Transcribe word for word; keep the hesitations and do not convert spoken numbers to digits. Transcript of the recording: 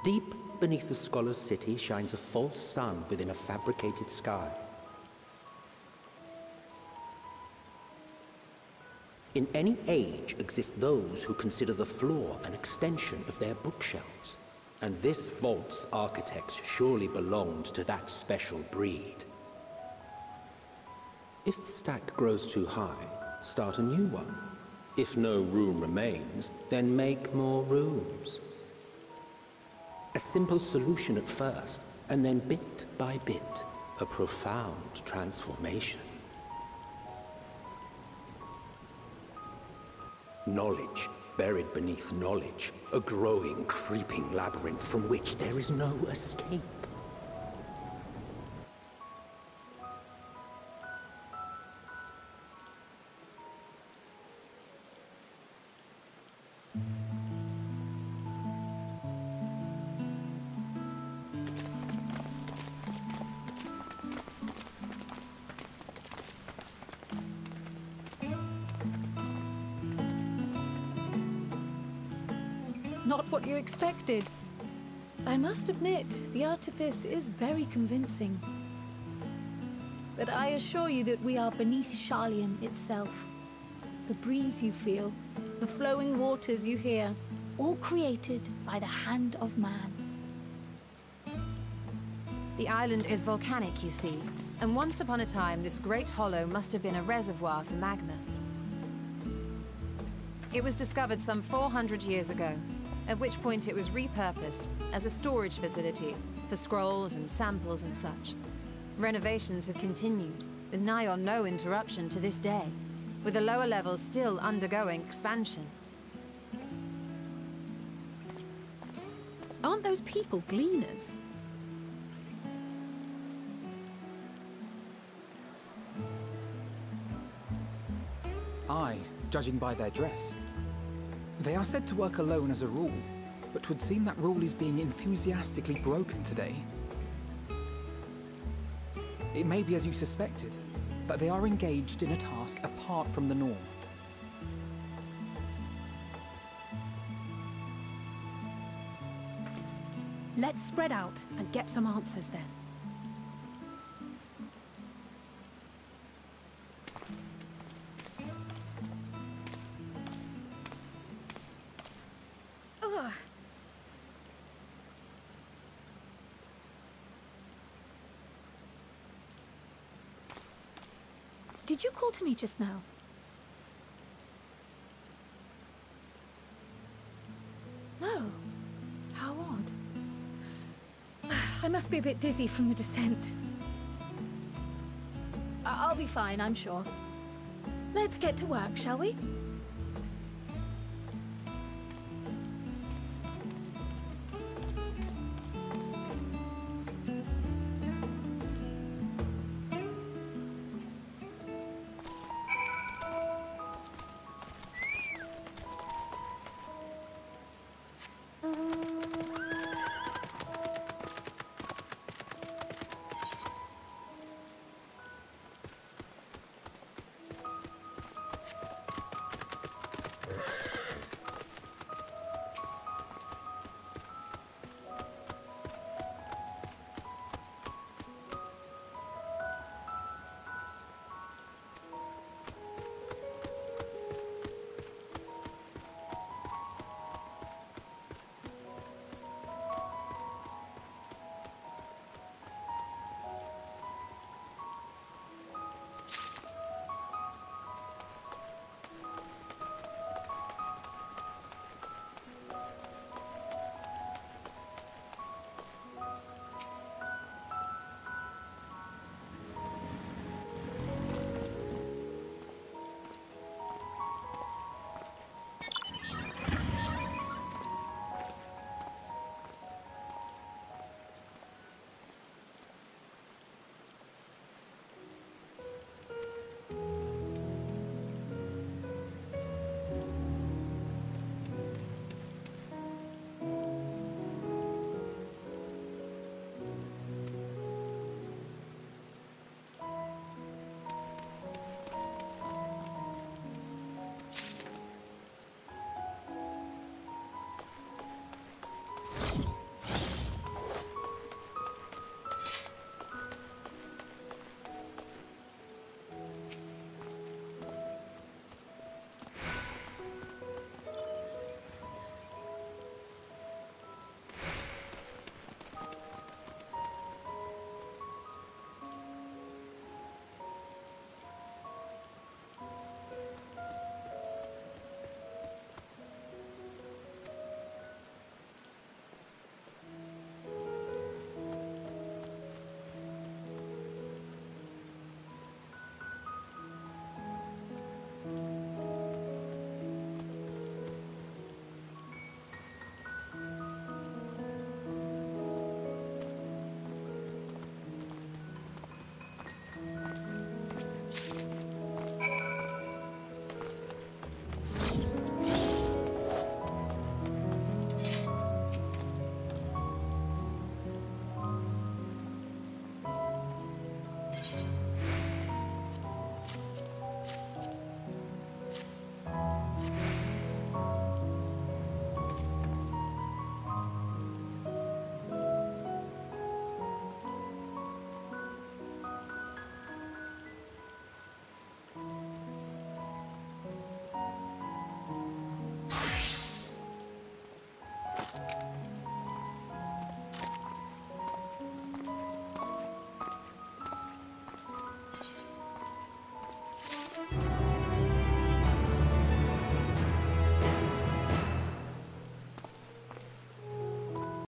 Deep beneath the scholar's city shines a false sun within a fabricated sky. In any age exist those who consider the floor an extension of their bookshelves, and this vault's architects surely belonged to that special breed. If the stack grows too high, start a new one. If no room remains, then make more rooms. A simple solution at first, and then bit by bit, a profound transformation. Knowledge, buried beneath knowledge, a growing, creeping labyrinth from which there is no escape. Not what you expected. I must admit, the artifice is very convincing. But I assure you that we are beneath Sharlayan itself. The breeze you feel, the flowing waters you hear, all created by the hand of man. The island is volcanic, you see, and once upon a time this great hollow must have been a reservoir for magma. It was discovered some four hundred years ago, at which point it was repurposed as a storage facility for scrolls and samples and such. Renovations have continued, with nigh on no interruption to this day, with the lower levels still undergoing expansion. Aren't those people gleaners? Aye, judging by their dress. They are said to work alone as a rule, but 'twould seem that rule is being enthusiastically broken today. It may be as you suspected, that they are engaged in a task apart from the norm. Let's spread out and get some answers then. Ugh. Did you call to me just now? No. How odd. I must be a bit dizzy from the descent. I I'll be fine, I'm sure. Let's get to work, shall we?